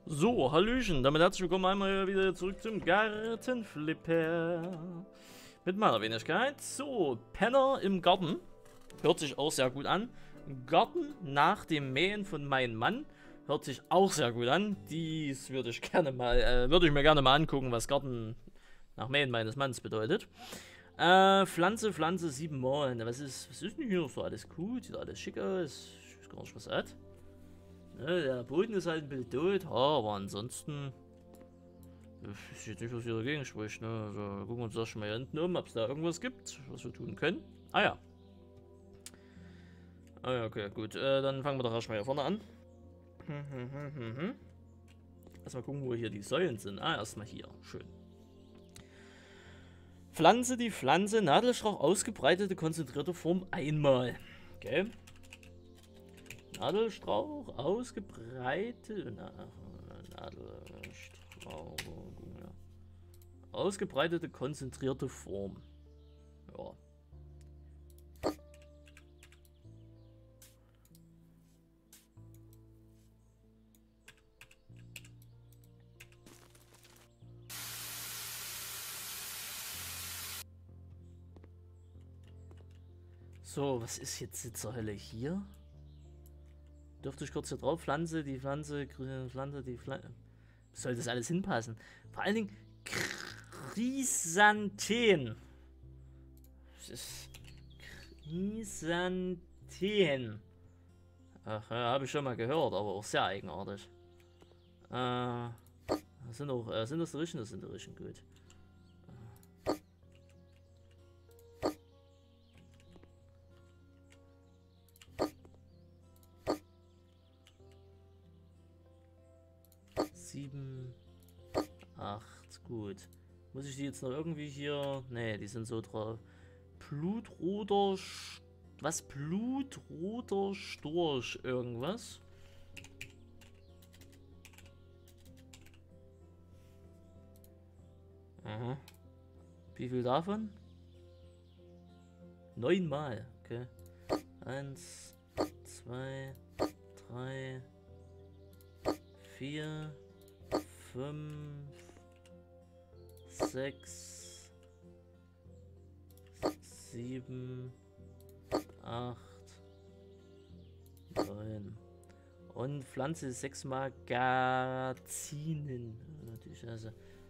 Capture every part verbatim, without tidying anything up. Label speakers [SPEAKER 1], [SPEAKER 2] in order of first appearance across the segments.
[SPEAKER 1] So, Hallöchen, damit herzlich willkommen einmal wieder zurück zum Gartenflipper. Mit meiner Wenigkeit. So, Penner im Garten. Hört sich auch sehr gut an. Garten nach dem Mähen von meinem Mann. Hört sich auch sehr gut an. Dies würde ich gerne mal, äh, würde ich mir gerne mal angucken, was Garten nach Mähen meines Mannes bedeutet. Äh, Pflanze, Pflanze, siebenmal. Was ist, was ist denn hier so alles gut? Sieht alles schick aus. Ich weiß gar nicht, was er hat. Ne, der Boden ist halt ein bisschen tot, aber ansonsten ich sehe nicht, was hier dagegen spricht. Ne? Also, wir gucken wir uns das schon mal hier hinten um, ob es da irgendwas gibt, was wir tun können. Ah ja. Ah ja, okay, gut. Äh, dann fangen wir doch erstmal hier vorne an. Erstmal gucken, wo hier die Säulen sind. Ah, erstmal hier. Schön. Pflanze die Pflanze, Nadelstrauch, ausgebreitete, konzentrierte Form einmal. Okay. Nadelstrauch, ausgebreitet. Na, Nadelstrauch. Ja. Ausgebreitete, konzentrierte Form. Ja. So, was ist jetzt zur Hölle hier? Dürfte ich kurz hier drauf? Pflanze, die Pflanze, Pflanze, die Pflanze. Soll das alles hinpassen? Vor allen Dingen Chrysantheen. Chrysantheen. Ach ja, habe ich schon mal gehört, aber auch sehr eigenartig. Äh, sind, auch, äh, sind das die Rischen? Das sind die Rischen, gut. Sieben, acht, gut. Muss ich die jetzt noch irgendwie hier... Ne, die sind so drauf. Blutroter... Was? Blutroter Storch irgendwas? Aha. Wie viel davon? Neunmal, okay. Eins, zwei, drei, vier, fünf, sechs, sieben, acht, neun. Und Pflanze sechsmal Gazinen. Natürlich, also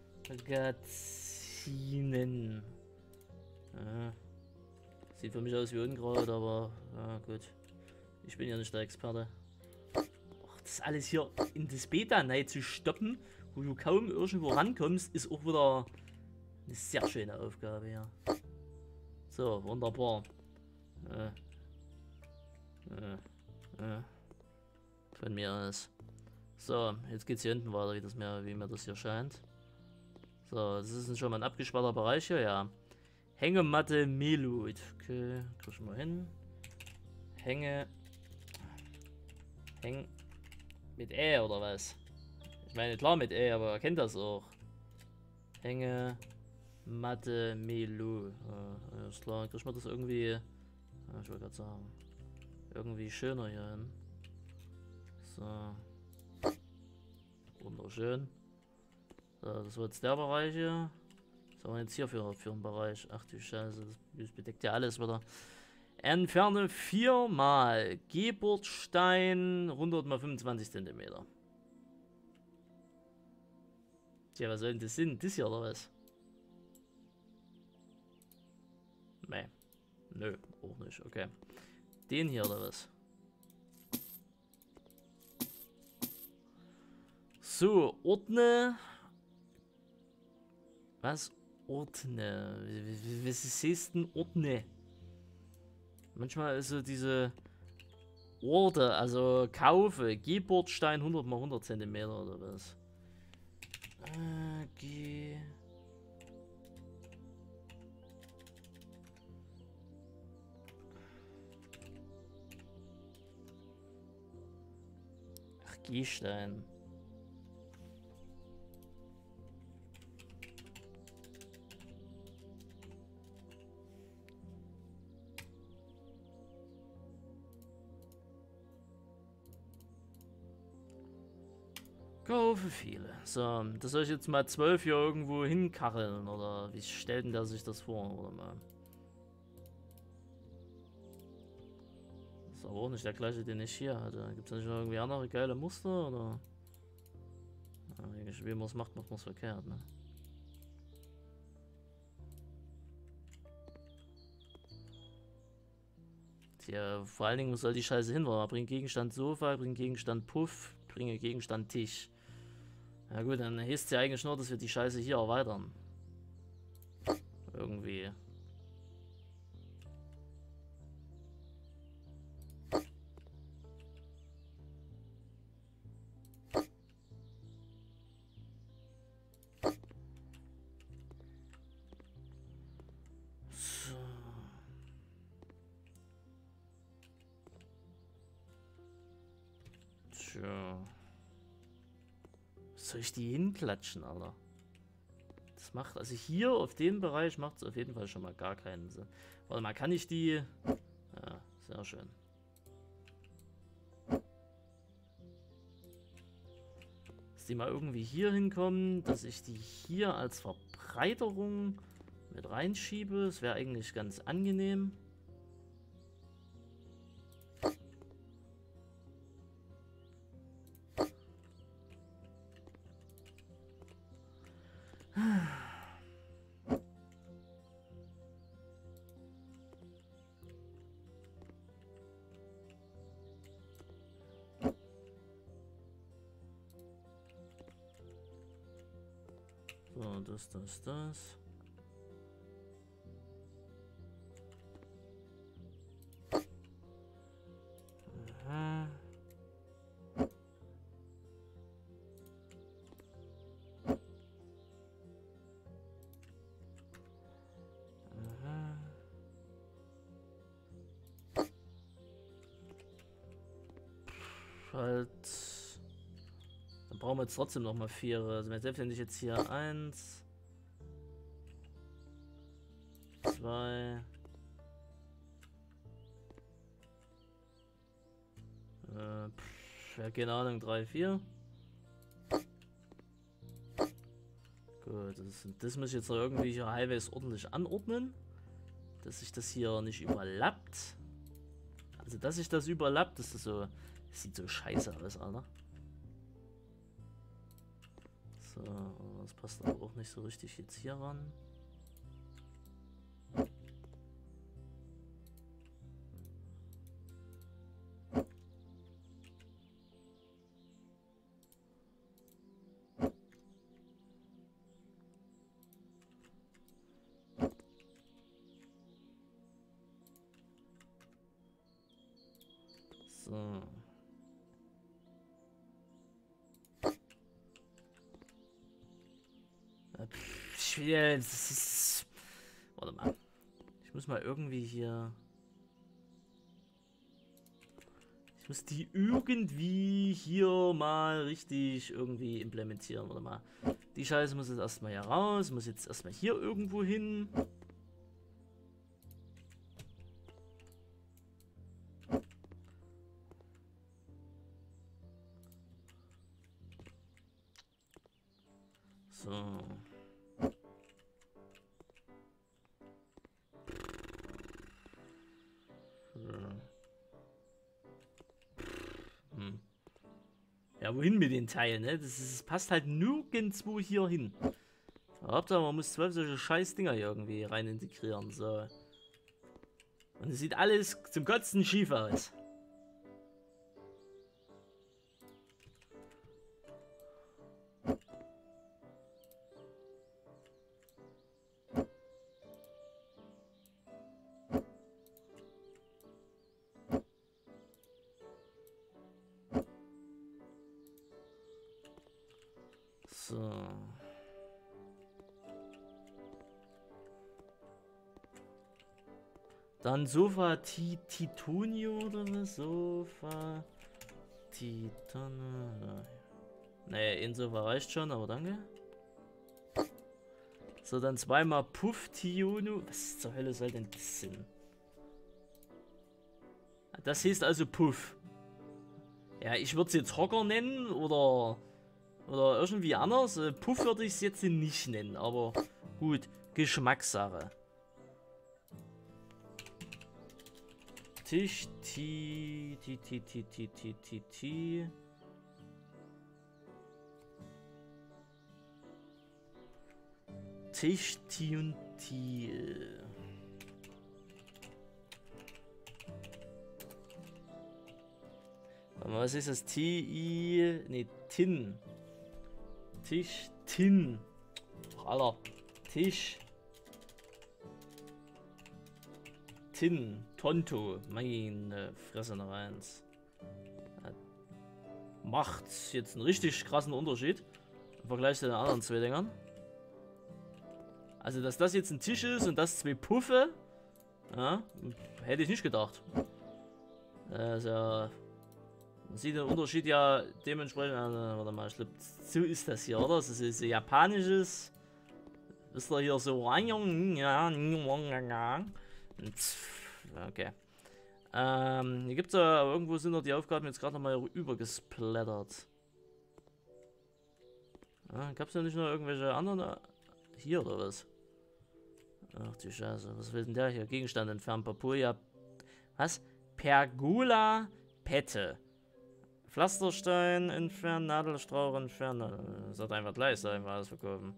[SPEAKER 1] Gazinen. Ja. Sieht für mich aus wie Unkraut, aber ja, gut. Ich bin ja nicht der Experte. Och, das alles hier in das Beta rein zu stoppen, wo du kaum irgendwo rankommst, ist auch wieder eine sehr schöne Aufgabe, ja. So, wunderbar. Äh. Äh. Äh. Von mir aus. So, jetzt geht's hier hinten weiter, wie, das mir, wie mir das hier scheint. So, das ist schon mal ein abgesperrter Bereich hier, ja. Hängematte Melut. Okay, krieg ich mal hin. Hänge. Häng. Mit Ä oder was? Ich meine, klar mit Ä, aber er kennt das auch. Hänge. Matte Melu. Ja, alles klar, krieg ich mal das irgendwie. Ja, ich wollte gerade sagen. Irgendwie schöner hier hin. So. Wunderschön. So, das war jetzt der Bereich hier. Was haben wir jetzt hier für, für einen Bereich? Ach du Scheiße, das, das bedeckt ja alles wieder. Entferne viermal Geburtstein hundert mal fünfundzwanzig Zentimeter. Tja, was soll denn das sein? Das hier oder was? Nee. Nö, auch nicht, okay. Den hier oder was? So, ordne. Was? Ordne. Was ist denn Ordne? Manchmal ist so diese Orte, also kaufe, Geburtstein hundert mal hundert Zentimeter oder was? Äh, G. Ach, Gehstein. Kaufe viele. So, das soll ich jetzt mal zwölf hier irgendwo hinkacheln, oder wie stellt denn der sich das vor, oder mal? Das ist aber auch nicht der gleiche, den ich hier hatte. Gibt es nicht noch irgendwie andere geile Muster, oder? Ja, eigentlich, wie man es macht, macht man es verkehrt, ne? Tja, vor allen Dingen, wo soll die Scheiße hin? Bring Gegenstand Sofa, bring Gegenstand Puff, bringe Gegenstand Tisch. Ja gut, dann heißt es ja eigentlich nur, dass wir die Scheiße hier erweitern. Irgendwie. So. Tja. Soll ich die hinklatschen, Alter? Das macht, also hier auf dem Bereich macht es auf jeden Fall schon mal gar keinen Sinn. Warte mal, kann ich die... Ja, sehr schön. Dass die mal irgendwie hier hinkommen, dass ich die hier als Verbreiterung mit reinschiebe. Das wäre eigentlich ganz angenehm. So, das, das, das. Aha. Aha. Halt. Dann brauchen wir jetzt trotzdem noch mal vier. Also selbst wenn ich jetzt hier eins, zwei, äh, pff, ja, keine Ahnung, drei, vier. Gut, das, das muss ich jetzt noch irgendwie hier halbwegs ordentlich anordnen, dass sich das hier nicht überlappt. Also, dass sich das überlappt, das ist so, das sieht so scheiße aus, Alter. So, das passt aber auch nicht so richtig jetzt hier ran. So. Ich will jetzt. Das ist, warte mal. Ich muss mal irgendwie hier. Ich muss die irgendwie hier mal richtig irgendwie implementieren. Warte mal. Die Scheiße muss jetzt erstmal hier raus. Muss jetzt erstmal hier irgendwo hin. So. Hm. Ja, wohin mit den Teilen, ne? Das, ist, das passt halt nirgendwo hier hin. Hauptsache, man muss zwölf solche scheiß Dinger hier irgendwie rein integrieren, so. Und es sieht alles zum Kotzen schief aus. So. Dann Sofa Titonio oder was? Sofa Titanio. Naja, ein Sofa reicht schon, aber danke. So, dann zweimal Puff Tiono. Was zur Hölle soll denn das sein? Das heißt also Puff. Ja, ich würde es jetzt Hocker nennen oder Oder irgendwie anders. Äh, Puff würde ich es jetzt nicht nennen, aber gut, Geschmackssache. Tisch, Ti, Ti, Ti, Ti, Ti, Ti, Ti, Ti. Tisch, Ti und Ti. Was ist das? T, I, ne, Tin. Tisch, Tin. Ach, Alter. Tisch. Tin. Tonto. Meine Fresse noch eins. Macht jetzt einen richtig krassen Unterschied im Vergleich zu den anderen zwei Dingern. Also, dass das jetzt ein Tisch ist und das zwei Puffe, ja, hätte ich nicht gedacht. Also, man sieht den Unterschied ja dementsprechend. Also, warte mal, ich glaube, so ist das hier, oder? Das ist so japanisches. Ist da hier so. Okay. Ähm, hier gibt es ja irgendwo sind noch die Aufgaben jetzt gerade nochmal übergesplattert. Ah, gab es ja nicht noch irgendwelche anderen. Hier oder was? Ach du Scheiße, was will denn der hier? Gegenstand entfernen, Papuja. Was? Pergola Pette. Pflasterstein entfernen, Nadelstrauch entfernen. Das hat einfach gleich sein, war alles verkaufen.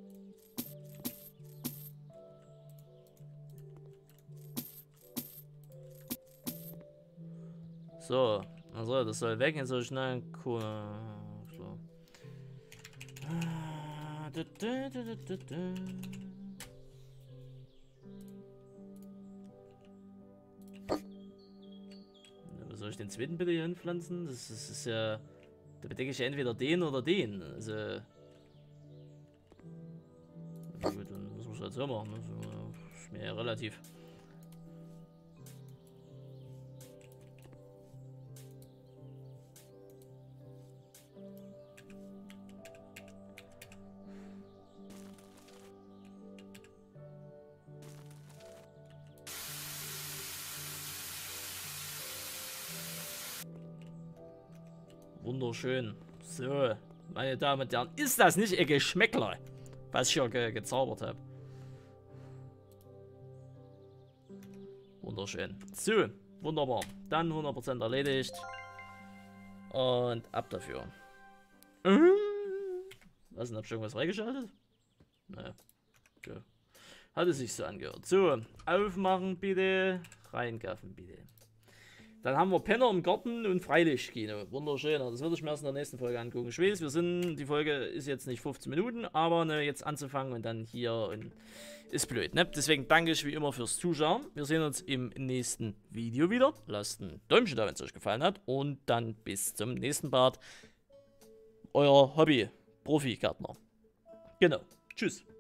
[SPEAKER 1] So, also das soll weg, jetzt soll ich schnell cool. So. Wo soll ich den zweiten bitte hier hinpflanzen? Das, das ist ja. Da bedecke ich ja entweder den oder den. Also. Ja, gut, dann müssen wir es halt so machen. Das ist mir ja relativ. Wunderschön. So, meine Damen und Herren, ist das nicht ein Geschmäckler, was ich hier ge gezaubert habe? Wunderschön. So, wunderbar. Dann hundert Prozent erledigt. Und ab dafür. Was denn, hab ich irgendwas freigeschaltet? Naja. Okay. Hat es sich so angehört. So, aufmachen bitte. Reingaffen bitte. Dann haben wir Penner im Garten und Freilichtkino. Wunderschön. Das würde ich mir erst in der nächsten Folge angucken. Ich weiß, wir sind, die Folge ist jetzt nicht fünfzehn Minuten, aber ne, jetzt anzufangen und dann hier und ist blöd. Ne? Deswegen danke ich wie immer fürs Zuschauen. Wir sehen uns im nächsten Video wieder. Lasst ein Däumchen da, wenn es euch gefallen hat. Und dann bis zum nächsten Part. Euer Hobby-Profi-Gärtner. Genau. Tschüss.